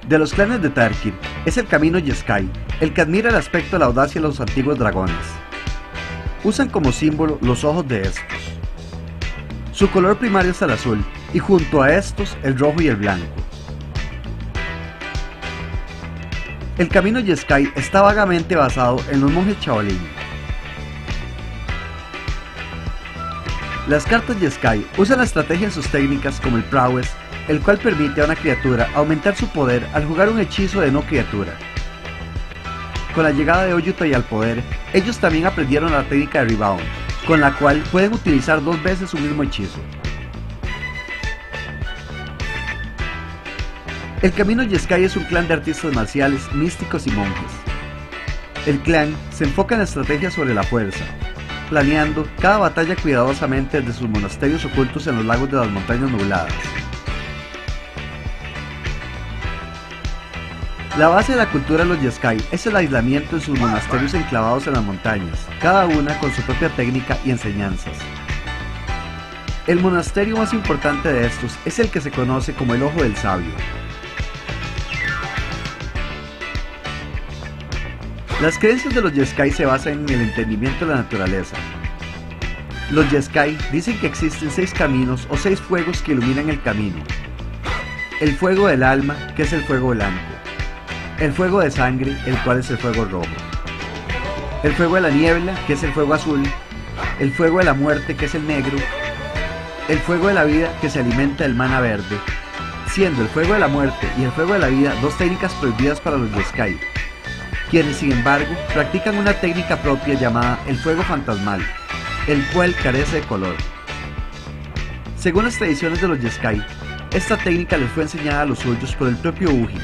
De los clanes de Tarkir, es el camino Jeskai, el que admira el aspecto de la audacia de los antiguos dragones. Usan como símbolo los ojos de estos. Su color primario es el azul, y junto a estos el rojo y el blanco. El camino Jeskai está vagamente basado en los monjes Shaolin. Las cartas Jeskai usan la estrategia en sus técnicas como el prowess, el cual permite a una criatura aumentar su poder al jugar un hechizo de no criatura. Con la llegada de Ojutai al poder, ellos también aprendieron la técnica de Rebound, con la cual pueden utilizar 2 veces su mismo hechizo. El camino Jeskai es un clan de artistas marciales, místicos y monjes. El clan se enfoca en la estrategia sobre la fuerza, planeando cada batalla cuidadosamente desde sus monasterios ocultos en los lagos de las montañas nubladas. La base de la cultura de los Jeskai es el aislamiento en sus monasterios enclavados en las montañas, cada una con su propia técnica y enseñanzas. El monasterio más importante de estos es el que se conoce como el Ojo del Sabio. Las creencias de los Jeskai se basan en el entendimiento de la naturaleza. Los Jeskai dicen que existen 6 caminos o 6 fuegos que iluminan el camino. El fuego del alma, que es el fuego blanco. El fuego de sangre, el cual es el fuego rojo. El fuego de la niebla, que es el fuego azul. El fuego de la muerte, que es el negro. El fuego de la vida, que se alimenta del mana verde. Siendo el fuego de la muerte y el fuego de la vida 2 técnicas prohibidas para los Jeskai, quienes sin embargo practican una técnica propia llamada el fuego fantasmal, el cual carece de color. Según las tradiciones de los Jeskai, esta técnica les fue enseñada a los suyos por el propio Ujin.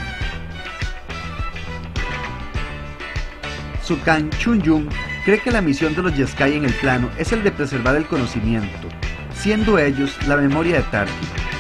Sukan Chun-Yun cree que la misión de los Jeskai en el plano es el de preservar el conocimiento, siendo ellos la memoria de Tarkir.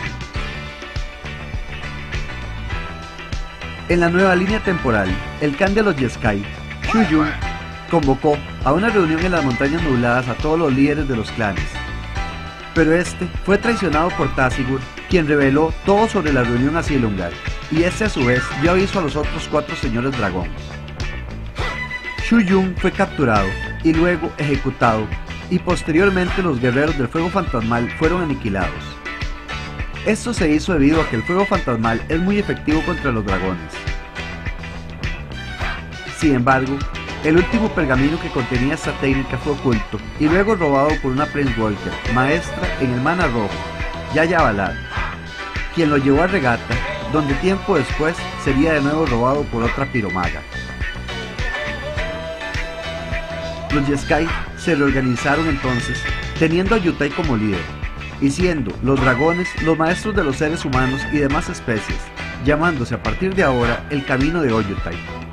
En la nueva línea temporal, el Khan de los Jeskai, Chun-Yun, convocó a una reunión en las montañas nubladas a todos los líderes de los clanes. Pero este fue traicionado por Tasigur, quien reveló todo sobre la reunión a Silumgar, y este a su vez dio aviso a los otros 4 señores dragón. Chun-Yun fue capturado y luego ejecutado, y posteriormente los guerreros del fuego fantasmal fueron aniquilados. Esto se hizo debido a que el fuego fantasmal es muy efectivo contra los dragones. Sin embargo, el último pergamino que contenía esta técnica fue oculto y luego robado por una Prince Walker, maestra en el mana rojo, Yaya Balad, quien lo llevó a Regata, donde tiempo después sería de nuevo robado por otra piromaga. Los Jeskai se reorganizaron entonces, teniendo a Ojutai como líder, y siendo los dragones los maestros de los seres humanos y demás especies, llamándose a partir de ahora el Camino de Ojutai.